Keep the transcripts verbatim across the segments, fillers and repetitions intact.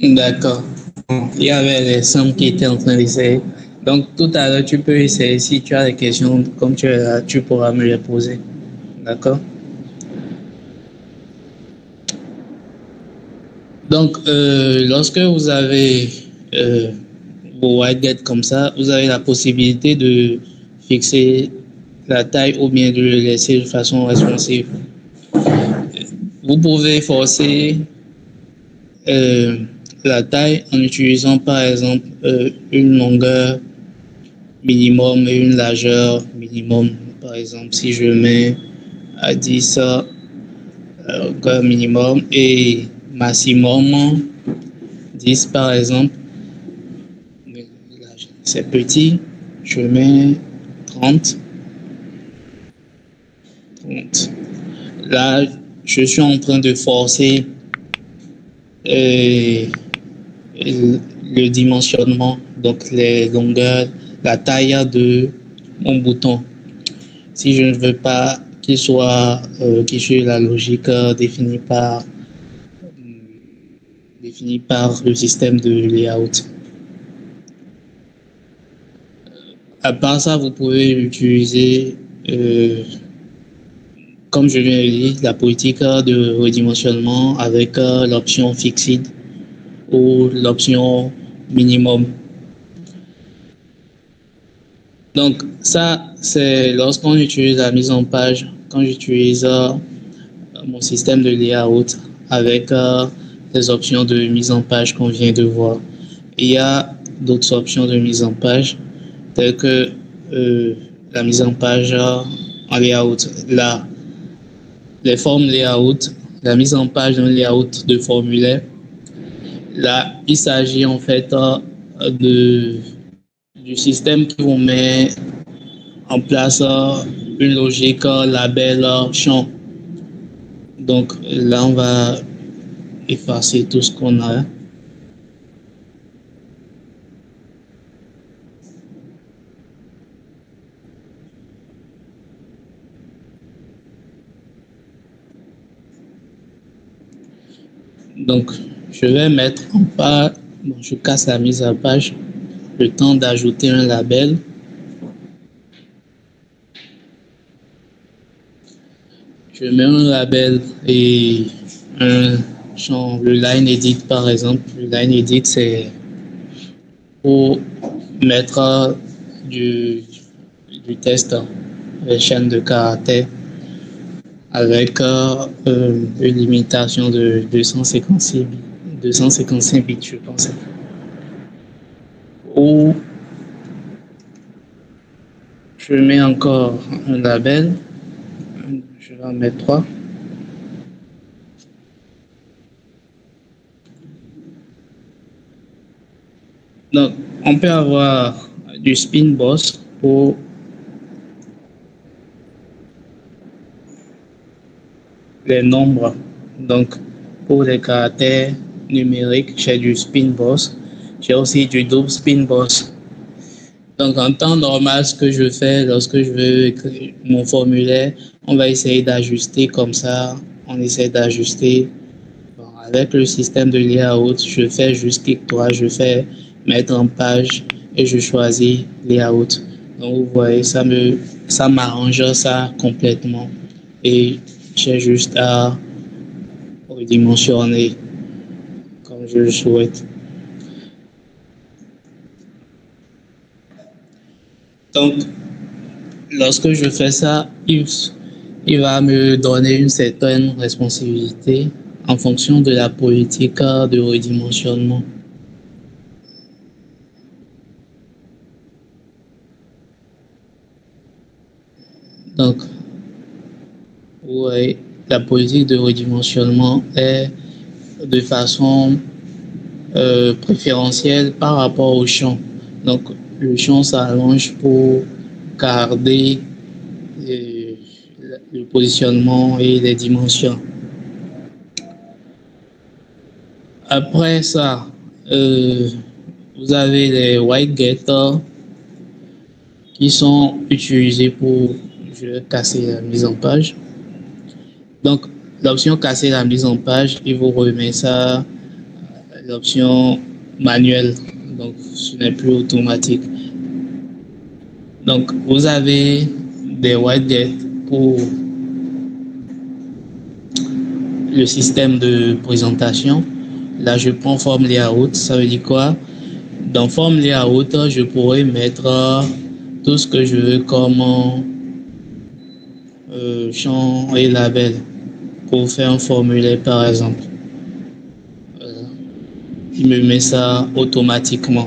D'accord. Il y avait les sommes qui étaient en train d'essayer. Donc, tout à l'heure, tu peux essayer. Si tu as des questions, comme tu es là, tu pourras me les poser. D'accord? Donc, euh, lorsque vous avez euh, vos widgets comme ça, vous avez la possibilité de fixer la taille ou bien de le laisser de façon responsive. Vous pouvez forcer euh, la taille en utilisant par exemple euh, une longueur minimum et une largeur minimum. Par exemple, si je mets à dix euh, longueur minimum et maximum dix par exemple, c'est petit, je mets trente. trente. Là, je suis en train de forcer euh, le dimensionnement, donc les longueurs, la taille de mon bouton. Si je ne veux pas qu'il soit, euh, qu'il suive la logique euh, définie par, définie par le système de layout. À part ça, vous pouvez utiliser, euh, comme je viens de dire, la politique de redimensionnement avec euh, l'option Fixed ou l'option Minimum. Donc ça, c'est lorsqu'on utilise la mise en page, quand j'utilise euh, mon système de layout avec euh, les options de mise en page qu'on vient de voir. Il y a d'autres options de mise en page, telles que euh, la mise en page euh, en layout, la, les formes layout, la mise en page d'un layout de formulaire. Là, il s'agit en fait euh, de, du système qui vous met en place euh, une logique euh, label euh, champ. Donc là, on va effacer tout ce qu'on a. Donc, je vais mettre en page, bon, je casse la mise à page, le temps d'ajouter un label. Je mets un label et un champ, le line edit par exemple. Le line edit, c'est pour mettre du, du texte, les chaînes de caractères, avec euh, une limitation de deux cent cinquante-six bits, je pense. Ou je mets encore un label, je vais en mettre trois. Donc, on peut avoir du spin boss pour les nombres. Donc, pour les caractères numériques, j'ai du spin boss. J'ai aussi du double spin boss. Donc, en temps normal, ce que je fais lorsque je veux écrire mon formulaire, on va essayer d'ajuster comme ça. On essaie d'ajuster. Bon, avec le système de layout, je fais juste clic droit, je fais mettre en page et je choisis layout. Donc, vous voyez, ça me, ça m'arrange ça complètement. Et j'ai juste à redimensionner comme je le souhaite. Donc, lorsque je fais ça, il, il va me donner une certaine responsabilité en fonction de la politique de redimensionnement. Donc, ouais, la politique de redimensionnement est de façon euh, préférentielle par rapport au champ. Donc, le champ s'allonge pour garder le, le positionnement et les dimensions. Après ça, euh, vous avez les white getters qui sont utilisés pour je vais casser la mise en page. Donc, l'option casser la mise en page, il vous remet ça options manuelles, donc ce n'est plus automatique. Donc vous avez des widgets pour le système de présentation. Là, je prends form layout. Ça veut dire quoi? Dans form layout, je pourrais mettre tout ce que je veux comme euh, champ et label pour faire un formulaire, par exemple. Voilà. Il me met ça automatiquement.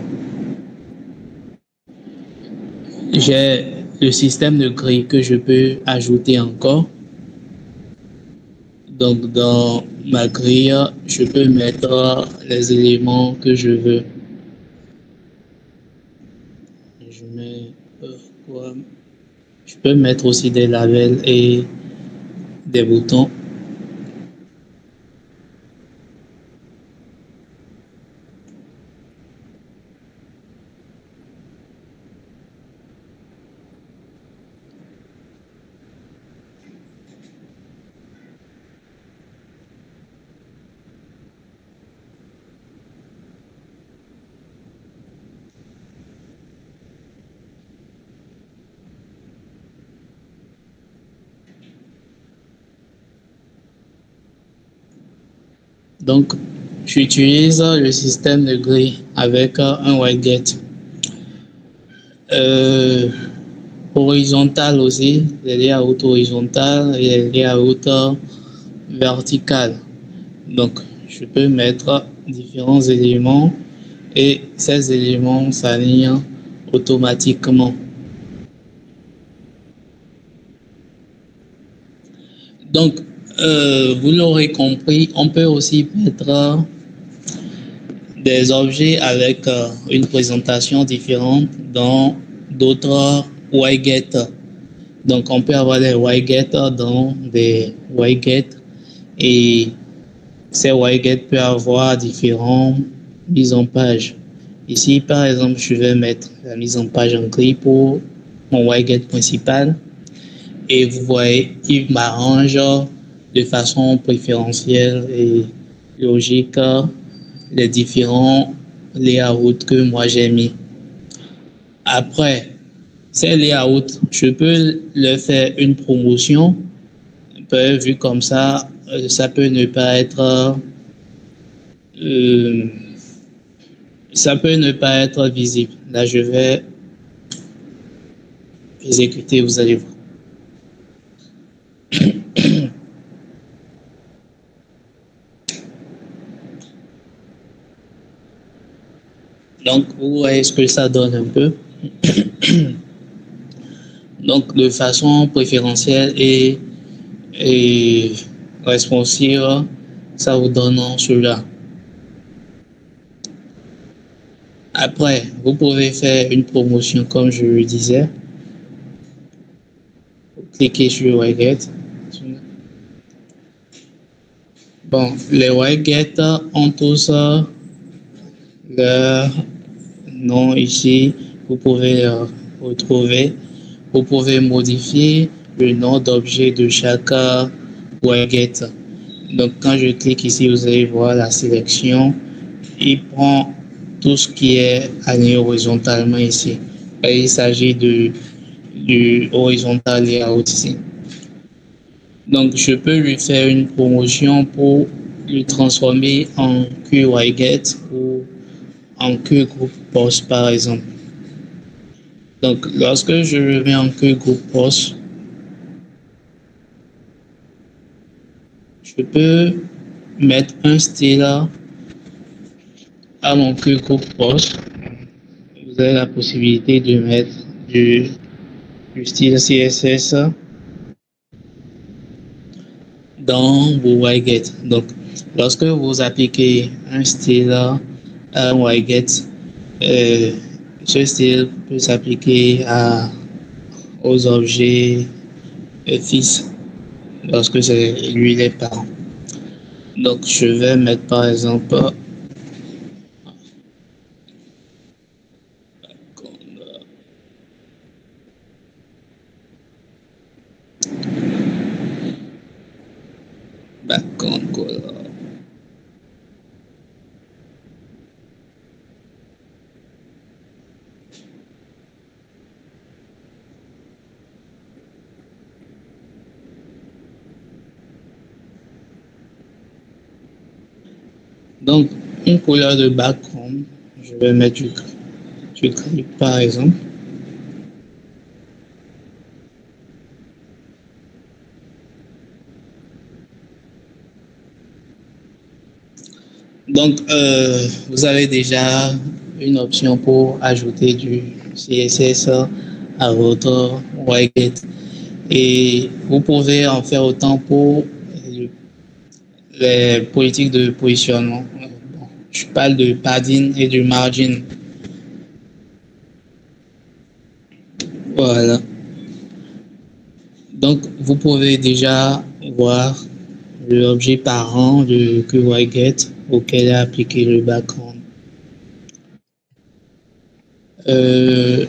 J'ai le système de grille que je peux ajouter encore. Donc, dans ma grille, je peux mettre les éléments que je veux. Je mets euh, quoi? Je peux mettre aussi des labels et des boutons. Donc, j'utilise le système de grille avec un widget. Euh, horizontal aussi, les layouts horizontales et les layouts verticales. Donc, je peux mettre différents éléments et ces éléments s'alignent automatiquement. Donc, euh, vous l'aurez compris, on peut aussi mettre des objets avec euh, une présentation différente dans d'autres widgets. Donc, on peut avoir des widgets dans des widgets et ces widgets peuvent avoir différentes mises en page. Ici, par exemple, je vais mettre la mise en page en gris pour mon widget principal et vous voyez, il m'arrange de façon préférentielle et logique les différents layouts que moi j'ai mis. Après, ces layouts, je peux leur faire une promotion. Vu comme ça, ça peut ne pas être euh, ça peut ne pas être visible. Là, je vais exécuter, vous allez voir. Donc, vous voyez ce que ça donne un peu. Donc, de façon préférentielle et, et responsive, ça vous donne cela. Après, vous pouvez faire une promotion, comme je le disais. Cliquez sur widget. Bon, les widgets ont tous leur nom ici. Vous pouvez le retrouver. Vous pouvez modifier le nom d'objet de chaque widget. Donc, quand je clique ici, vous allez voir la sélection. Il prend tout ce qui est aligné horizontalement ici. Et il s'agit de du horizontal layout ici. Donc, je peux lui faire une promotion pour le transformer en queue widget ou en queue groupe post par exemple. Donc, lorsque je le mets en queue groupe post, je peux mettre un style à mon queue groupe post. Vous avez la possibilité de mettre du, du style C S S dans vos widgets. Donc, lorsque vous appliquez un style à un widget, euh, ce style peut s'appliquer à aux objets euh, fixes lorsque c'est lui les parents. Donc, je vais mettre par exemple background color. Donc, une couleur de background, je vais mettre du, du gris, par exemple. Donc, euh, vous avez déjà une option pour ajouter du C S S à votre widget. Et vous pouvez en faire autant pour les politiques de positionnement. Bon, je parle de padding et du margin. Voilà. Donc, vous pouvez déjà voir l'objet parent de QWiget auquel est appliqué le background. Euh,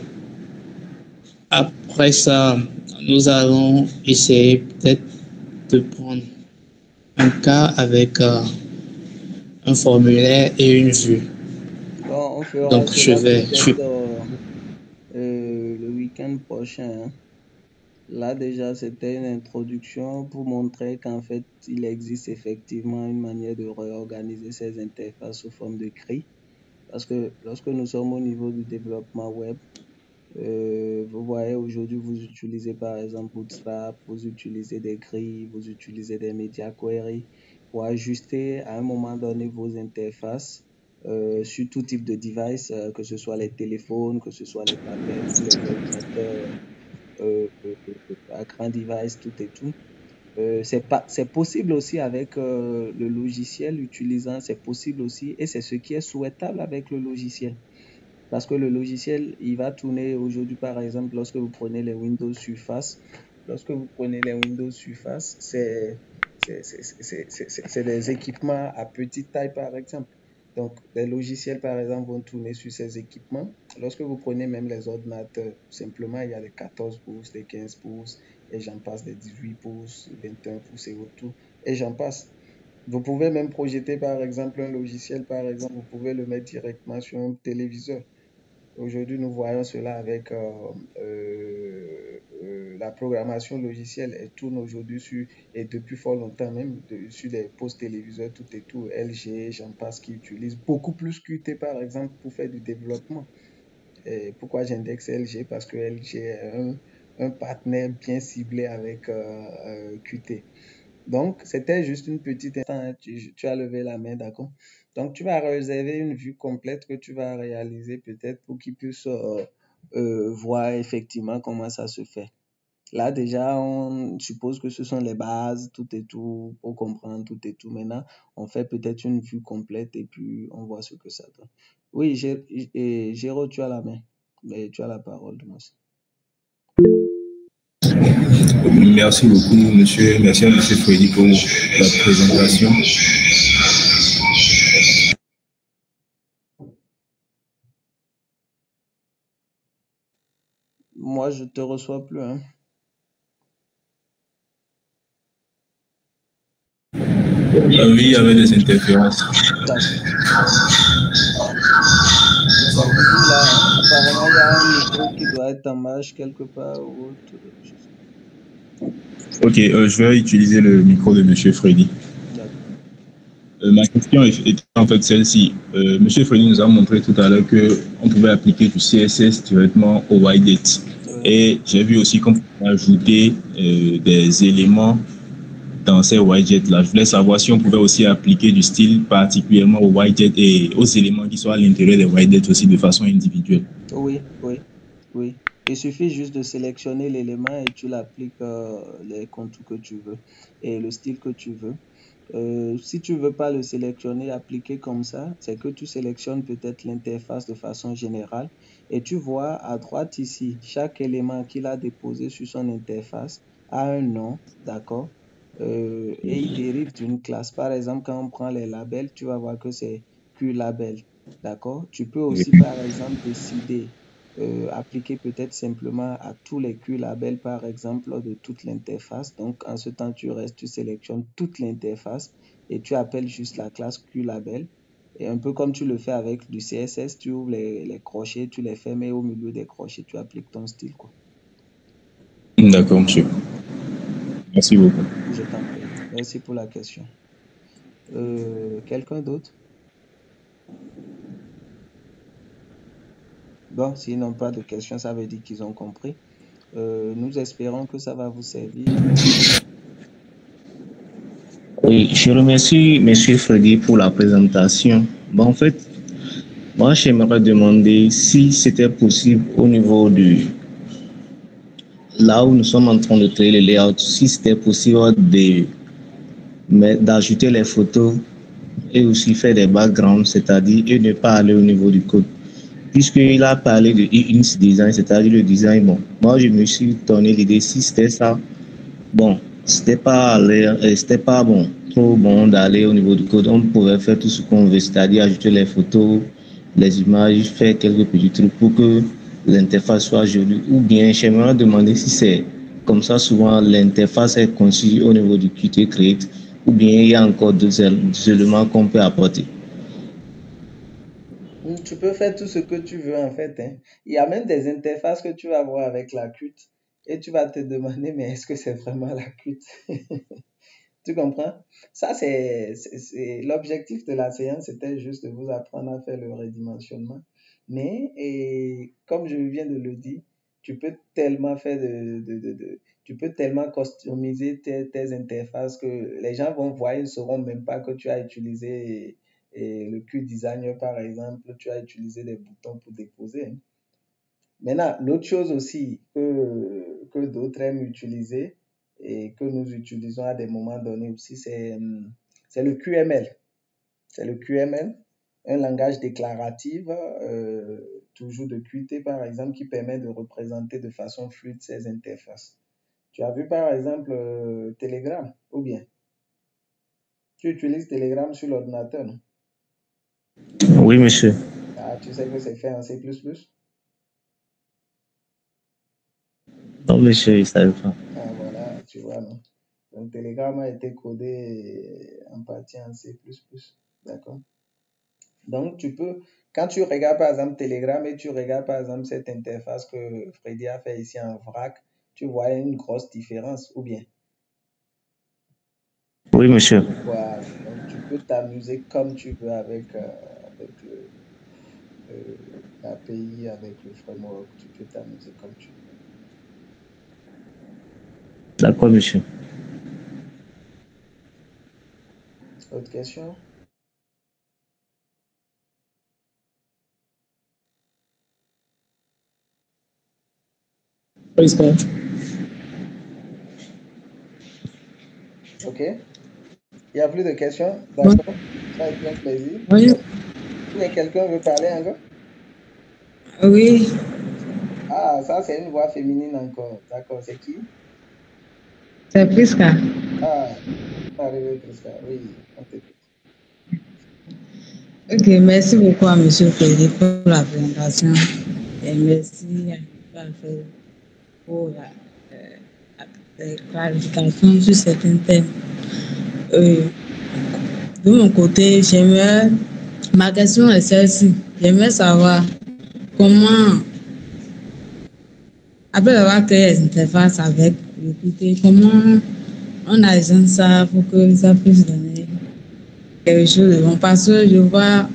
après ça, nous allons essayer peut-être de prendre un cas avec euh, un formulaire et une vue. Bon, on fera Donc, je cela vais... Je... peut-être euh, euh, le week-end prochain, hein. Là, déjà, c'était une introduction pour montrer qu'en fait, il existe effectivement une manière de réorganiser ces interfaces sous forme de grilles. Parce que lorsque nous sommes au niveau du développement web, euh, vous voyez, aujourd'hui, vous utilisez par exemple Bootstrap, vous utilisez des grilles, vous utilisez des media queries pour ajuster à un moment donné vos interfaces euh, sur tout type de device, euh, que ce soit les téléphones, que ce soit les tablettes ou les ordinateurs euh, euh, à grand device, tout et tout. Euh, c'est pas, c'est possible aussi avec euh, le logiciel utilisant, c'est possible aussi, et c'est ce qui est souhaitable avec le logiciel. Parce que le logiciel, il va tourner aujourd'hui, par exemple, lorsque vous prenez les Windows Surface, lorsque vous prenez les Windows Surface, c'est, c'est, c'est, c'est, c'est, c'est- c'est des équipements à petite taille, par exemple. Donc, les logiciels, par exemple, vont tourner sur ces équipements. Lorsque vous prenez même les ordinateurs, simplement, il y a les quatorze pouces, les quinze pouces, et j'en passe, les dix-huit pouces, vingt et un pouces et autour, et j'en passe. Vous pouvez même projeter, par exemple, un logiciel, par exemple, vous pouvez le mettre directement sur un téléviseur. Aujourd'hui, nous voyons cela avec euh, euh, euh, la programmation logicielle. Elle tourne aujourd'hui sur, et depuis fort longtemps même, de- sur les postes téléviseurs, tout et tout. L G, j'en passe, qui utilisent beaucoup plus Qt, par exemple, pour faire du développement. Et pourquoi j'indexe L G? Parce que L G est un, un partenaire bien ciblé avec euh, euh, Qt. Donc, c'était juste une petite instant, hein, tu, tu as levé la main, d'accord? Donc, tu vas réserver une vue complète que tu vas réaliser peut-être pour qu'ils puissent euh, euh, voir effectivement comment ça se fait. Là, déjà, on suppose que ce sont les bases, tout et tout, pour comprendre tout et tout. Maintenant, on fait peut-être une vue complète et puis on voit ce que ça donne. Oui, Gé- et Géraud, tu as la main. Mais tu as la parole, moi. Merci beaucoup, monsieur. Merci à monsieur Freddy pour la présentation. Moi, je te reçois plus, hein. Ah oui, il y avait des interférences. D'accord. Comme tu dis là, hein, apparemment, il y a un micro qui doit être en marche quelque part ou autre. Je sais Ok, euh, je vais utiliser le micro de monsieur Freddy. pas. D'accord. Euh, ma question est en fait celle-ci. Euh, monsieur Freddy nous a montré tout à l'heure qu'on pouvait appliquer du C S S directement au widget. Oui. Et j'ai vu aussi qu'on pouvait ajouter euh, des éléments dans ces widgets-là. Je voulais savoir si on pouvait aussi appliquer du style particulièrement aux widgets et aux éléments qui sont à l'intérieur des widgets aussi de façon individuelle. Oui, oui, oui. Il suffit juste de sélectionner l'élément et tu l'appliques euh, les contours que tu veux et le style que tu veux. Euh, si tu veux pas le sélectionner, appliquer comme ça, c'est que tu sélectionnes peut-être l'interface de façon générale et tu vois à droite ici, chaque élément qu'il a déposé sur son interface a un nom, d'accord? Euh, et il dérive d'une classe. Par exemple, quand on prend les labels, tu vas voir que c'est QLabel, d'accord? Tu peux aussi, par exemple, décider euh, appliquer peut-être simplement à tous les QLabels, par exemple, de toute l'interface. Donc, en ce temps, tu restes, tu sélectionnes toute l'interface et tu appelles juste la classe QLabel. Et un peu comme tu le fais avec du C S S, tu ouvres les, les crochets, tu les fermes et au milieu des crochets, tu appliques ton style, quoi. D'accord, monsieur. Merci beaucoup. Je t'en prie. Merci pour la question. Euh, quelqu'un d'autre? Bon, s'ils n'ont pas de questions, ça veut dire qu'ils ont compris. Euh, nous espérons que ça va vous servir. Oui, je remercie M. Freddy pour la présentation. Bon, en fait, moi, j'aimerais demander si c'était possible au niveau du là où nous sommes en train de créer le layout, si c'était possible de d'ajouter les photos et aussi faire des backgrounds, c'est-à-dire et ne pas aller au niveau du code. Puisqu'il a parlé de U X design, c'est-à-dire le design, bon, moi je me suis donné l'idée, si c'était ça, bon, c'était pas c'était pas bon, trop bon d'aller au niveau du code. On pouvait faire tout ce qu'on veut, c'est-à-dire ajouter les photos, les images, faire quelques petits trucs pour que l'interface soit jolie. Ou bien, j'aimerais demander si c'est comme ça, souvent l'interface est conçue au niveau du Qt Create, ou bien il y a encore d'autres éléments qu'on peut apporter. Tu peux faire tout ce que tu veux en fait, hein. Il y a même des interfaces que tu vas voir avec la Qt et tu vas te demander, mais est-ce que c'est vraiment la Qt? Tu comprends? Ça, c'est l'objectif de la séance, c'était juste de vous apprendre à faire le redimensionnement. Mais, et, comme je viens de le dire, tu peux tellement faire de, de, de, de tu peux tellement customiser tes, tes interfaces que les gens vont voir, ils ne sauront même pas que tu as utilisé et le QDesigner, par exemple, tu as utilisé des boutons pour déposer. Maintenant, l'autre chose aussi que, que d'autres aiment utiliser et que nous utilisons à des moments donnés aussi, c'est le Q M L. C'est le Q M L, un langage déclaratif, euh, toujours de Qt par exemple, qui permet de représenter de façon fluide ces interfaces. Tu as vu par exemple euh, Telegram, ou bien tu utilises Telegram sur l'ordinateur, non? Oui, monsieur. Ah, tu sais que c'est fait en C plus plus? Non, monsieur, il ne savait pas. Ah, voilà, tu vois, non? Donc, Telegram a été codé en partie en C plus plus. D'accord? Donc, tu peux, quand tu regardes par exemple Telegram et tu regardes par exemple cette interface que Freddy a fait ici en vrac, tu vois une grosse différence, ou bien? Oui, monsieur. Voilà. Donc, tu peux t'amuser comme tu veux avec, euh, avec le, euh, l'A P I, avec le framework. Tu peux t'amuser comme tu veux. D'accord, monsieur. Autre question? Praise God. OK. Il n'y a plus de questions? D'accord. Ça a été un plaisir. Oui. Et quelqu'un veut parler encore? Oui. Ah, ça, c'est une voix féminine encore. D'accord. C'est qui? C'est Priska. Ah, arrivé, Priska. Oui, on t'écoute. Ok, merci beaucoup à M. Freddy pour la présentation et merci à Alfred pour la, euh, la clarification sur certains thèmes. Euh, de mon côté, j'aimerais, ma question est celle-ci. J'aimerais savoir comment, après avoir créé les interfaces avec le Qt, comment on agence ça pour que ça puisse donner quelque chose de bon. Parce que je vois,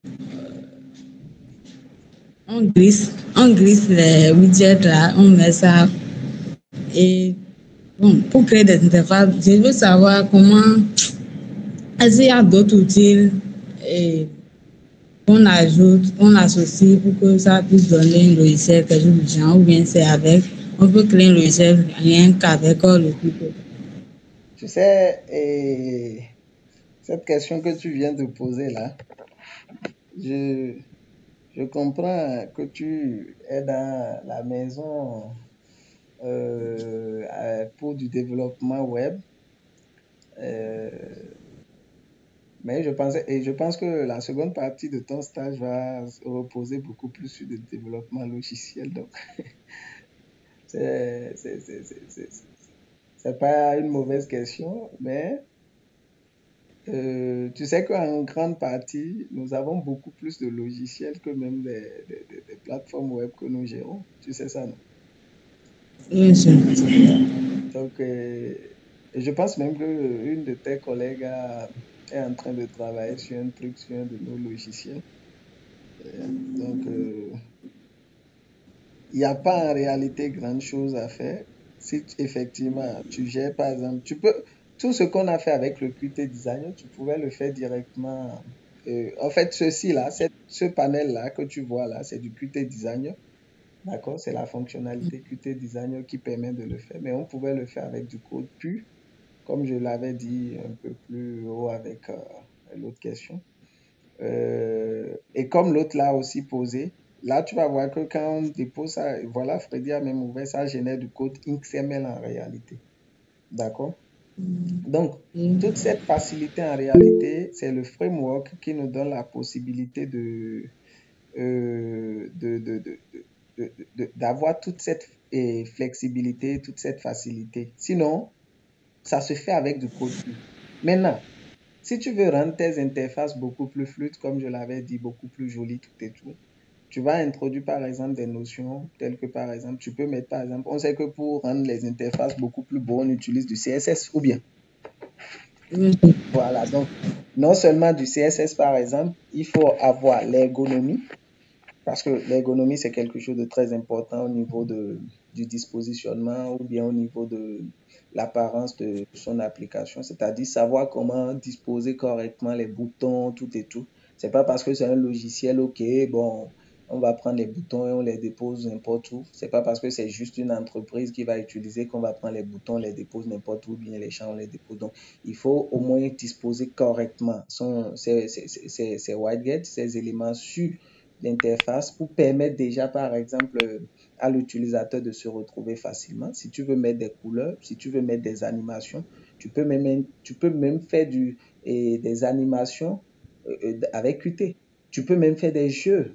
on glisse, on glisse les widgets là, on met ça. Et bon, pour créer des interfaces, je veux savoir comment, est-ce qu'il y a d'autres outils et qu'on ajoute, qu'on associe pour que ça puisse donner un logiciel quelque chose de genre, ou bien c'est avec, on peut créer un logiciel rien qu'avec le Qt. Tu sais, et cette question que tu viens de poser là, je, je comprends que tu es dans la maison euh, pour du développement web. Euh, mais je pensais, et je pense que la seconde partie de ton stage va reposer beaucoup plus sur le développement logiciel. Donc, c'est c'est pas une mauvaise question, mais Euh, tu sais qu'en grande partie, nous avons beaucoup plus de logiciels que même des, des, des- des plateformes web que nous gérons. Tu sais ça, non? Bien sûr. Donc, euh, et je pense même qu'une de tes collègues a- est en train de travailler sur un truc, sur un de nos logiciels. Euh, donc, euh, il n'y a pas en réalité grande chose à faire. Si tu- effectivement tu gères, par exemple, tu peux, tout ce qu'on a fait avec le Qt Designer, tu pouvais le faire directement. Euh, en fait, ceci-là, cette- ce panel-là que tu vois là, c'est du Qt Designer. D'accord? C'est la fonctionnalité Qt Designer qui permet de le faire. Mais on pouvait le faire avec du code pur, comme je l'avais dit un peu plus haut avec euh, l'autre question. Euh, et comme l'autre l'a aussi posé, là, tu vas voir que quand on dépose ça, voilà, Freddy a même ouvert, ça génère du code X M L en réalité. D'accord? Donc, Et toute cette facilité en réalité, c'est le framework qui nous donne la possibilité de, euh, de, de, de, de- de- de- d'avoir toute cette eh, flexibilité, toute cette facilité. Sinon, ça se fait avec du code pur. Maintenant, si tu veux rendre tes interfaces beaucoup plus fluides, comme je l'avais dit, beaucoup plus jolies, tout et tout, tu vas introduire par exemple des notions telles que par exemple, tu peux mettre par exemple, on sait que pour rendre les interfaces beaucoup plus beaux, on utilise du C S S ou bien. oui, Voilà, donc non seulement du C S S par exemple, il faut avoir l'ergonomie, parce que l'ergonomie c'est quelque chose de très important au niveau de, du dispositionnement ou bien au niveau de l'apparence de son application, c'est-à-dire savoir comment disposer correctement les boutons, tout et tout. C'est pas parce que c'est un logiciel, ok, bon, on va prendre les boutons et on les dépose n'importe où. C'est pas parce que c'est juste une entreprise qui va utiliser qu'on va prendre les boutons, on les dépose n'importe où, bien les champs, on les dépose. Donc, il faut au moins disposer correctement son, ces, ces, ces, ces widgets, ces éléments sur l'interface pour permettre déjà, par exemple, à l'utilisateur de se retrouver facilement. Si tu veux mettre des couleurs, si tu veux mettre des animations, tu peux même, tu peux même faire du, et des animations euh, avec Qt. Tu peux même faire des jeux.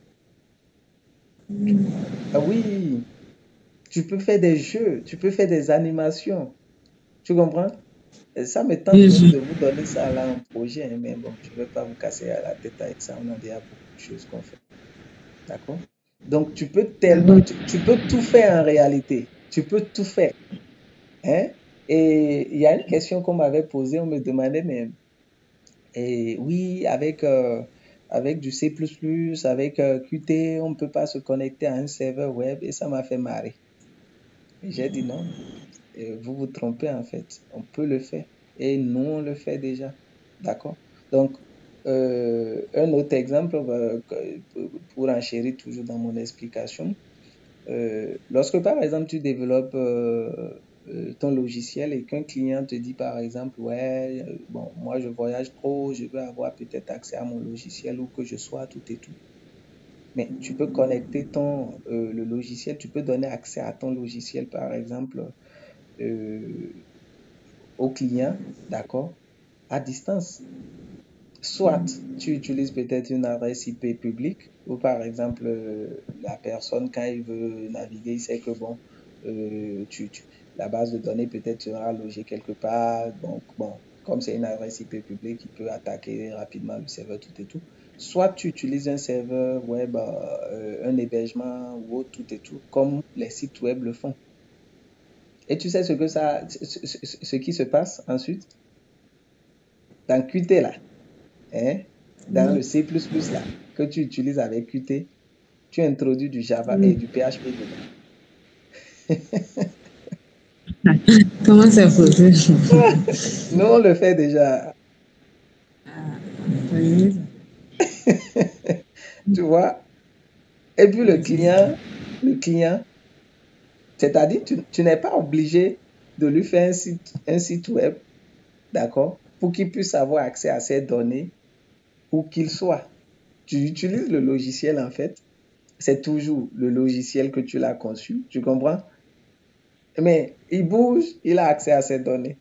Ah oui, tu peux faire des jeux, tu peux faire des animations. Tu comprends? Et ça me tente oui, même oui. de vous donner ça là en projet, hein, mais bon, je ne vais pas vous casser la tête avec ça. On a déjà beaucoup de choses qu'on fait. D'accord? Donc, tu peux tellement, tu, tu peux tout faire en réalité. Tu peux tout faire. Hein? Et il y a une question qu'on m'avait posée, on me demandait, mais et oui, avec, euh, avec du C plus plus, avec euh, Qt, on ne peut pas se connecter à un serveur web et ça m'a fait marrer. Et j'ai dit non, euh, vous vous trompez en fait. On peut le faire. Et nous, on le fait déjà. D'accord? Donc, euh, un autre exemple, euh, que- pour enchérir toujours dans mon explication, euh, lorsque par exemple tu développes euh, euh, ton logiciel et qu'un client te dit par exemple, ouais, euh, bon, moi je voyage trop, je veux avoir peut-être accès à mon logiciel ou que je sois tout et tout. Mais tu peux connecter ton, euh, le logiciel, tu peux donner accès à ton logiciel par exemple euh, au client, d'accord, à distance. Soit tu utilises peut-être une adresse I P publique, ou par exemple, euh, la personne, quand il veut naviguer, il sait que bon, euh, tu, tu- la base de données peut-être sera logée quelque part. Donc, bon, comme c'est une adresse I P publique, il peut attaquer rapidement le serveur, tout et tout. Soit tu utilises un serveur web, euh, un hébergement ou autre, tout et tout, comme les sites web le font. Et tu sais ce que ça, ce, ce- ce- ce qui se passe ensuite dans Qt là, hein, dans le C plus plus là, que tu utilises avec Qt, tu introduis du Java et du P H P dedans. Comment c'est possible? Nous, on le fait déjà. Oui, Tu vois? Et puis le client, le client, c'est-à-dire, tu, tu n'es pas obligé de lui faire un site, un site web, d'accord, pour qu'il puisse avoir accès à ces données, où qu'il soit. Tu utilises le logiciel, en fait. C'est toujours le logiciel que tu l'as conçu, tu comprends? Mais il bouge, il a accès à ces données.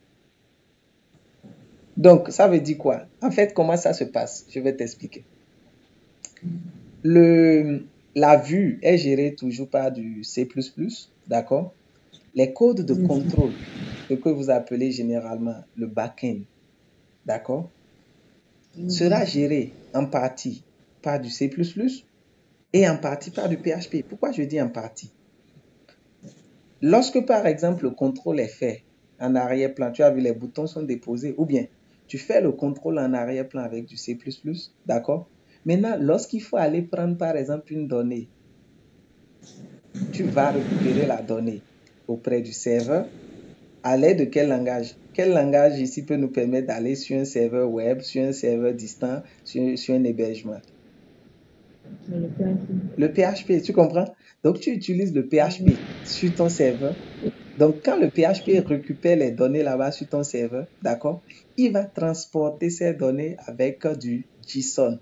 Donc, ça veut dire quoi? En fait, comment ça se passe? Je vais t'expliquer. Le, la vue est gérée toujours par du C plus plus, d'accord? Les codes de contrôle, ce que vous appelez généralement le back-end, d'accord, sera géré en partie par du C plus plus et en partie par du P H P. Pourquoi je dis en partie? Lorsque, par exemple, le contrôle est fait en arrière-plan, tu as vu les boutons sont déposés, ou bien tu fais le contrôle en arrière-plan avec du C plus plus, d'accord? Maintenant, lorsqu'il faut aller prendre, par exemple, une donnée tu vas récupérer la donnée auprès du serveur à l'aide de quel langage? Quel langage ici peut nous permettre d'aller sur un serveur web, sur un serveur distant, sur, sur un hébergement? Le P H P. Le P H P, tu comprends? Donc, tu utilises le P H P sur ton serveur. Donc, quand le P H P récupère les données là-bas sur ton serveur, d'accord, il va transporter ces données avec du JSON.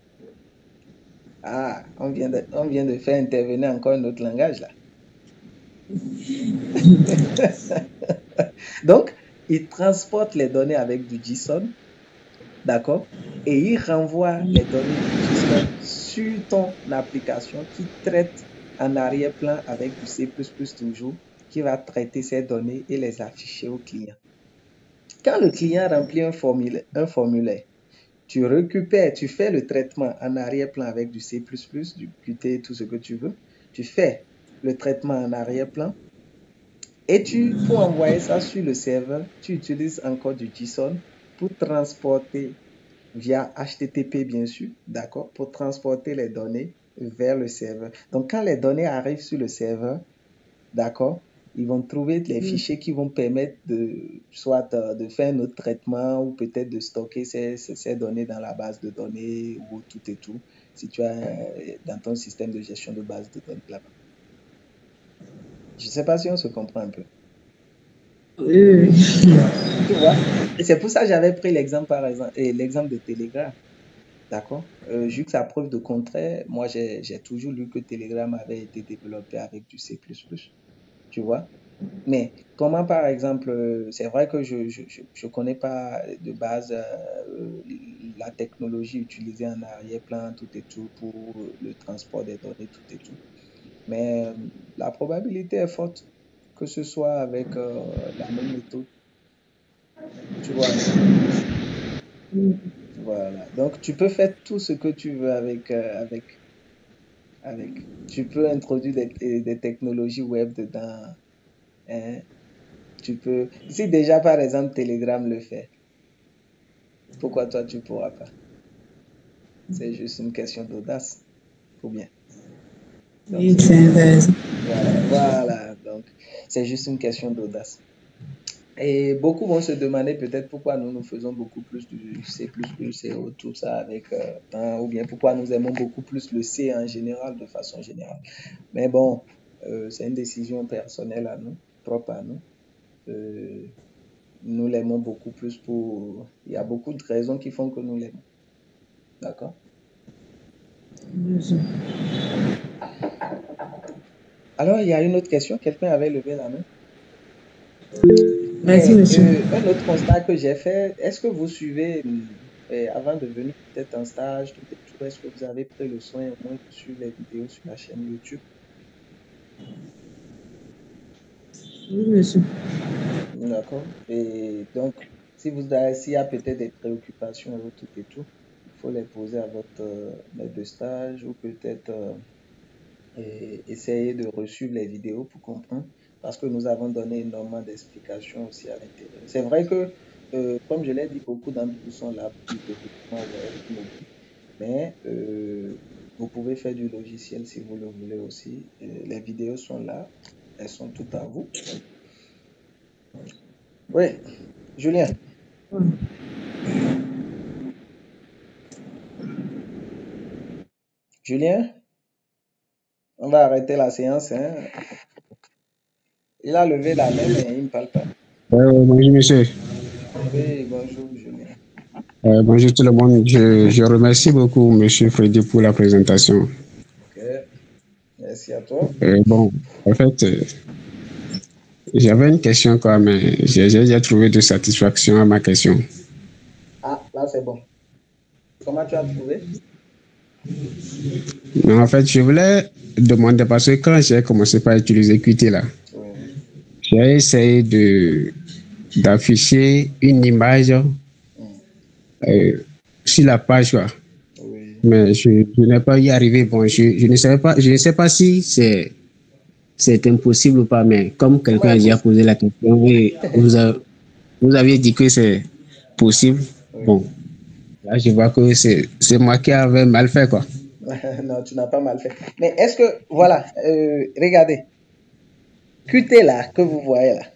Ah, on vient de, on vient de faire intervenir encore un autre langage là. Donc, il transporte les données avec du JSON, d'accord, et il renvoie les données du JSON sur ton application qui traite en arrière-plan avec du C plus plus toujours, qui va traiter ces données et les afficher au client. Quand le client remplit un formulaire, un formulaire, tu récupères, tu fais le traitement en arrière-plan avec du C plus plus, du Qt, tout ce que tu veux. Tu fais le traitement en arrière-plan et tu, pour envoyer ça sur le serveur, tu utilises encore du JSON pour transporter via H T T P bien sûr, d'accord, pour transporter les données vers le serveur. Donc quand les données arrivent sur le serveur, d'accord, ils vont trouver les fichiers qui vont permettre de soit de faire un autre traitement ou peut-être de stocker ces, ces, ces données dans la base de données ou tout et tout, si tu as dans ton système de gestion de base de données là-bas. Je ne sais pas si on se comprend un peu. Oui, oui. Tu vois? Et c'est pour ça que j'avais pris l'exemple par exemple, et l'exemple de Telegram. D'accord? Euh, jusqu'à preuve de contraire, moi j'ai toujours lu que Telegram avait été développé avec du C plus plus. Tu vois? Mais comment par exemple, c'est vrai que je je, je, je connais pas de base euh, la technologie utilisée en arrière-plan, tout et tout, pour le transport des données, tout et tout. Mais euh, la probabilité est forte que ce soit avec euh, la même méthode. Tu vois? Voilà. Donc, tu peux faire tout ce que tu veux avec, euh, avec, avec. Tu peux introduire des, des technologies web dedans. Hein? Tu peux. Si déjà, par exemple, Telegram le fait, pourquoi toi, tu ne pourras pas? C'est juste une question d'audace. Ou bien? Donc, Oui, c'est intéressant. Voilà, voilà. Donc, c'est juste une question d'audace. Et beaucoup vont se demander peut-être pourquoi nous nous faisons beaucoup plus du C plus plus et tout ça avec euh, hein, ou bien pourquoi nous aimons beaucoup plus le C en général, de façon générale. Mais bon, euh, c'est une décision personnelle à nous, propre à nous. Euh, nous l'aimons beaucoup plus pour... Il y a beaucoup de raisons qui font que nous l'aimons. D'accord? Merci. Alors, il y a une autre question. Quelqu'un avait levé la main? Merci, Et, monsieur. euh, un autre constat que j'ai fait, est-ce que vous suivez, euh, avant de venir peut-être en stage, tout et tout, est-ce que vous avez pris le soin au moins de suivre les vidéos sur la chaîne YouTube? Oui, monsieur. D'accord. Et donc, si vous avez, s'il y a peut-être des préoccupations ou tout et tout, il faut les poser à votre euh, maître de stage ou peut-être euh, et essayer de resuivre les vidéos pour comprendre, parce que nous avons donné énormément d'explications aussi à l'intérieur. C'est vrai que, euh, comme je l'ai dit, beaucoup d'entre vous sont là pour le développement web, mobile, mais euh, vous pouvez faire du logiciel si vous le voulez aussi. Et les vidéos sont là, elles sont toutes à vous. Oui, Julien. Ouais. Julien, on va arrêter la séance. Hein. Il a levé la main, mais il ne parle pas. Euh, bonjour, monsieur. Oui, bonjour, Julien. Euh, bonjour tout le monde. Je, je remercie beaucoup, monsieur Freddy, pour la présentation. Ok, merci à toi. Euh, bon, en fait, euh, j'avais une question, quoi, mais j'ai déjà trouvé de satisfaction à ma question. Ah, là, c'est bon. Comment tu as trouvé? Mais en fait, je voulais demander, parce que quand j'ai commencé par utiliser Qt, là, Oui. j'ai essayé de d'afficher une image euh, sur la page, quoi. Oui. Mais je, je n'ai pas y arrivé. Bon, je, je ne savais pas, je ne sais pas si c'est c'est impossible ou pas, mais comme quelqu'un a déjà posé la question et vous, a, vous aviez dit que c'est possible, Oui. bon, là je vois que c'est moi qui avais mal fait, quoi. Non, tu n'as pas mal fait. Mais est-ce que, voilà, euh, regardez, Q T là, que vous voyez là,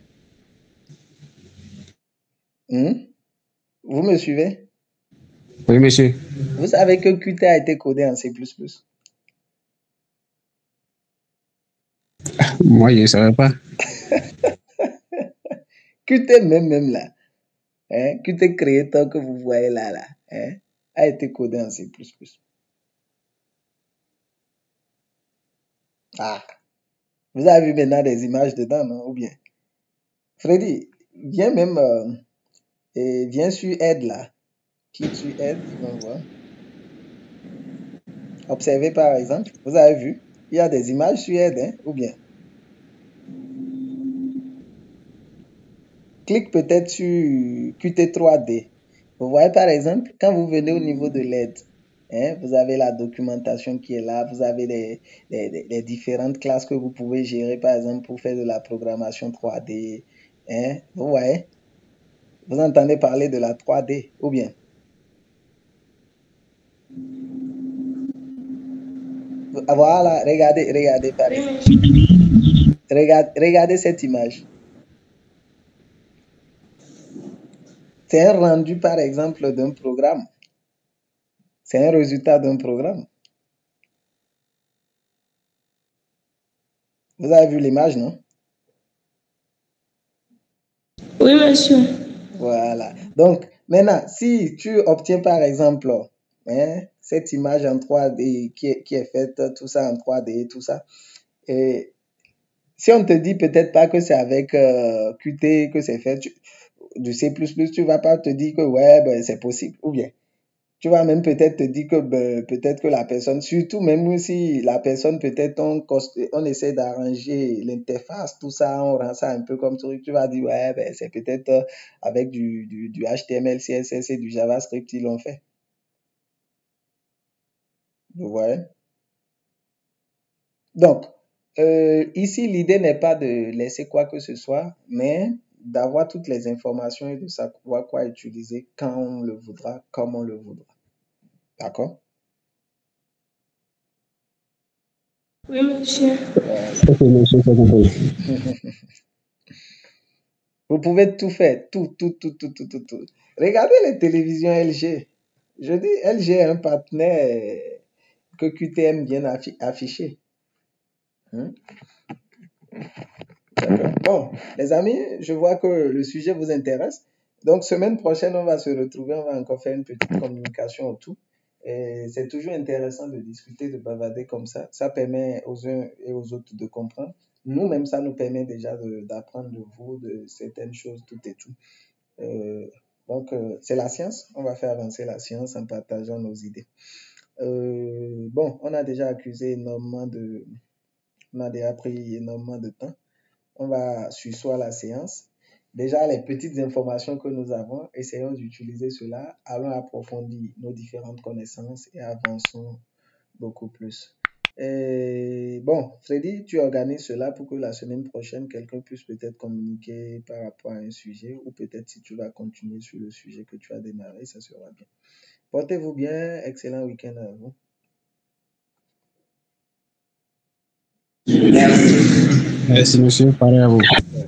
hmm? Vous me suivez? Oui, monsieur. Vous savez que Q T a été codé en C plus plus. Moi, je ne savais pas. Q T même, même là, hein, Q T Creator que vous voyez là, là, hein, a été codé en C plus plus. Ah, vous avez vu maintenant des images dedans, non? Ou bien? Freddy, viens même, euh, et viens sur Aide là. Clique sur Aide, on voit. Observez par exemple, vous avez vu, il y a des images sur Aide, hein, ou bien? Clique peut-être sur Q T trois D. Vous voyez par exemple, quand vous venez au niveau de l'aide, hein, vous avez la documentation qui est là, vous avez les, les, les différentes classes que vous pouvez gérer, par exemple, pour faire de la programmation trois D. Hein, vous voyez? Vous entendez parler de la trois D, ou bien? Voilà, regardez, regardez par exemple. Regardez, regardez cette image. C'est un rendu, par exemple, d'un programme. C'est un résultat d'un programme. Vous avez vu l'image, non? Oui, monsieur. Voilà. Donc, maintenant, si tu obtiens, par exemple, hein, cette image en trois D qui est, qui est faite, tout ça en trois D, tout ça, et si on te dit peut-être pas que c'est avec euh, Qt que c'est fait tu, du C plus plus, tu vas pas te dire que ouais, ben, c'est possible. Ou bien, tu vas même peut-être te dire que ben, peut-être que la personne, surtout même si la personne, peut-être on, on essaie d'arranger l'interface, tout ça, on rend ça un peu comme truc, tu vas dire ouais, ben, c'est peut-être euh, avec du, du, du H T M L, C S S et du JavaScript, ils l'ont fait. Vous voyez? Donc, euh, ici, l'idée n'est pas de laisser quoi que ce soit, mais d'avoir toutes les informations et de savoir quoi utiliser quand on le voudra, comme on le voudra. D'accord? Oui, monsieur. Voilà. Ok, monsieur, c'est compris. Vous pouvez tout faire, tout, tout, tout, tout, tout, tout, tout. Regardez les télévisions L G. Je dis, L G est un partenaire que Q T M vient affi afficher. Hein? Bon, les amis, je vois que le sujet vous intéresse. Donc, semaine prochaine, on va se retrouver, on va encore faire une petite communication autour. Et c'est toujours intéressant de discuter, de bavarder comme ça. Ça permet aux uns et aux autres de comprendre. Nous-mêmes, ça nous permet déjà d'apprendre de, de vous, de certaines choses, tout et tout. Euh, donc, euh, c'est la science. On va faire avancer la science en partageant nos idées. Euh, bon, on a déjà accusé énormément de... On a déjà pris énormément de temps. On va suivre la séance. Déjà, les petites informations que nous avons, essayons d'utiliser cela. Allons approfondir nos différentes connaissances et avançons beaucoup plus. Et bon, Freddy, tu organises cela pour que la semaine prochaine, quelqu'un puisse peut-être communiquer par rapport à un sujet ou peut-être si tu vas continuer sur le sujet que tu as démarré, ça sera bien. Portez-vous bien, excellent week-end à vous. Merci, monsieur. Pareil à vous.